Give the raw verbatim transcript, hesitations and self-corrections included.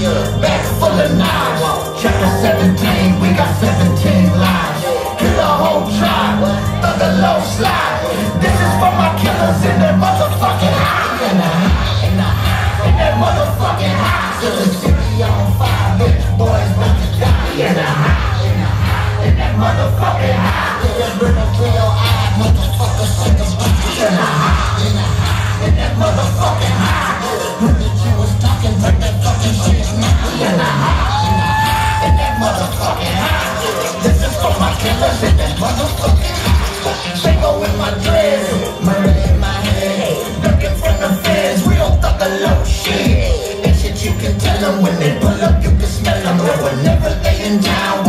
Back full of knives. Chapter seventeen, we got seventeen lives. Kill a whole tribe, thug a low slide. This is for my killers in that motherfucking high. In the high, in the high, in that motherfucking high. Till the city on fire, bitch, boys about to die. In the high, in the high, in that motherfucking high. Till that river to your eye, motherfucker, shake a bunch. In the high, in the high, in that motherfucking high. When the Jew was talking, turn that fucking shit now. In the high, in the high, in that motherfucking high. This is for my killers in that motherfucking high. Shingo in my dreads, murder in my head. Ducking from the feds, we don't talk a low shit. That shit you can tell them when they pull up, you can smell them. But we're never laying down.